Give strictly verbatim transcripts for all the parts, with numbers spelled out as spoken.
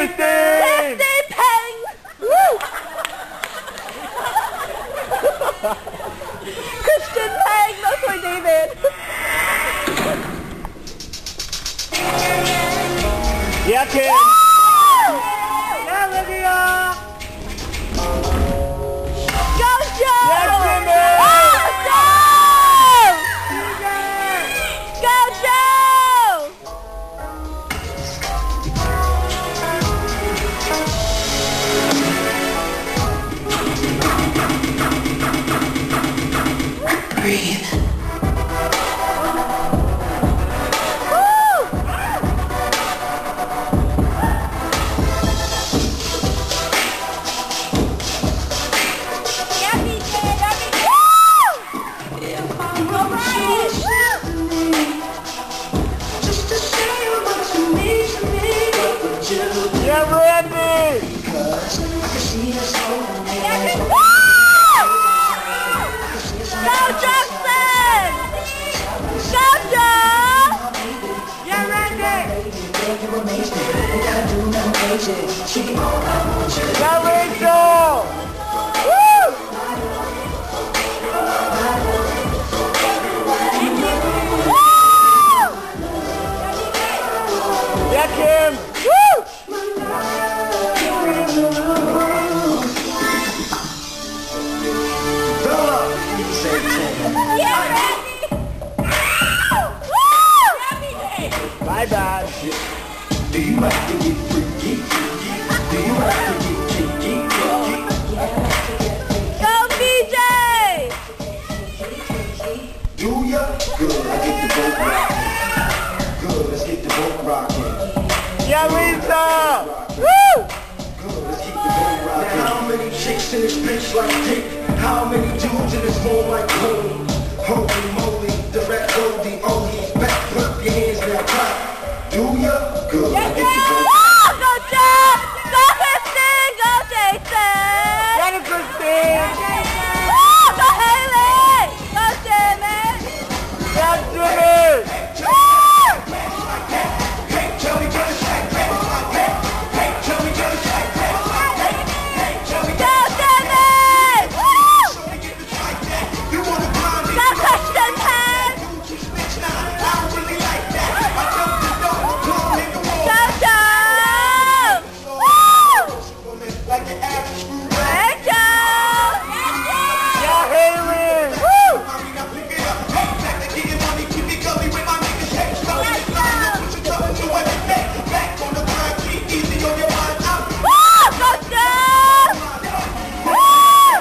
Christine! Christine Peng! Woo! Christian Peng, that's my David. Yeah, Kim! Woo! Yeah, Olivia! Go, Joe! Yeah, Jimmy! Oh, Joe! Go, Joe! Breathe. Yeah, Randy! Go, Jackson! Go, Joe! Yeah, Randy! Yeah, Rachel! Woo! Woo! Yeah, Kim! Woo! Yeah, Randy! Woo! Bye, Dad. Do you like to get freaky? Do you like to get kinky? Go, B J! Do ya? Good, let's get the boat rocking. Good, let's get the boat rocking. Yeah, Lisa! Woo! Good, let's keep the boat rocking. Now how many chicks in this bitch like dick? How many dudes in this hole like cold? Holy moly, direct holding, oh he's back, put your hands now, clap. Do ya? Good, let's get the boat Oh, go, Joe! Go, Christine! Go, Jason! Get it, Christine! Oh, go, Haley! Go, Jimmy! Yeah, Jimmy! Woo! Hey, tell me what it's like. Hey, hey, tell me what it's like. Hey, hey, tell me Go, Jimmy! Woo! you wanna blind me? Go, Christian Peng! Bitch, nah, I don't really like that. I don't know, don't make a wall. Go, Joe! Woo! Like the average screw rap. Hey, Joe! Yeah, Haley! Woo! Mommy, now pick it up. Hey, back to getting money, keep it gully with my niggas. Hey, stop it, stop it, don't push it up into everything. Back on the grind, keep easy on your mind. Out. Woo! Go, Joe! Woo!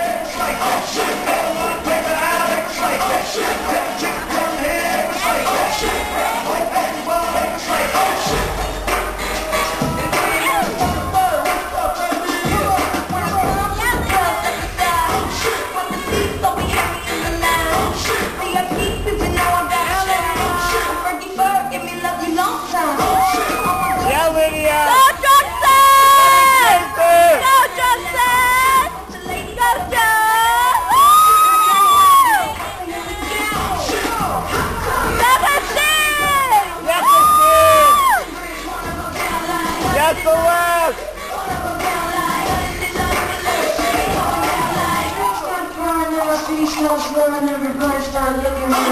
Yeah, Lydia! Go, Johnson! Jason! Go, Johnson! Go, Joe! Woo! Go, Christine! Yeah, Christine! Yeah, Celeste! Everybody start looking at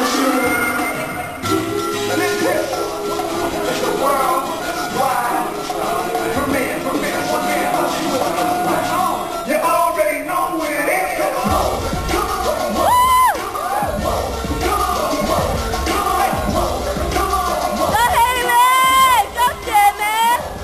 You already know what it is. Come on, come on, Go, Haley! Go, Jimmy!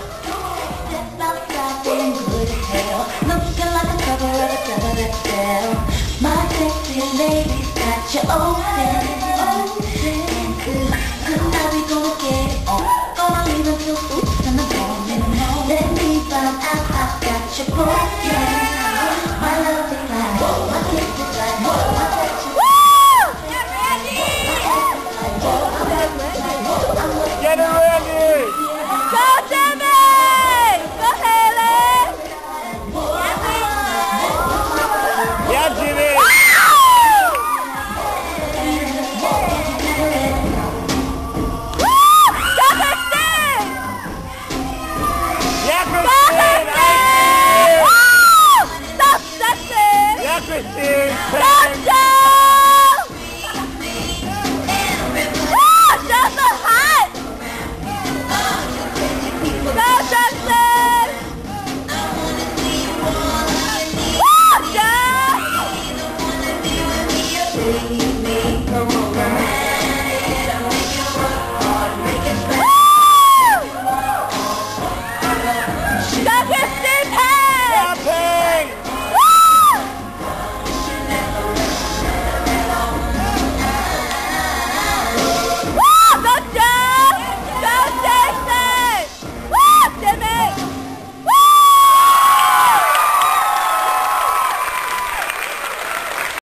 My sexy lady's got you open, open. Now we gonna get it on. Gonna leave until six in the morning. Let me find out I've got you broken.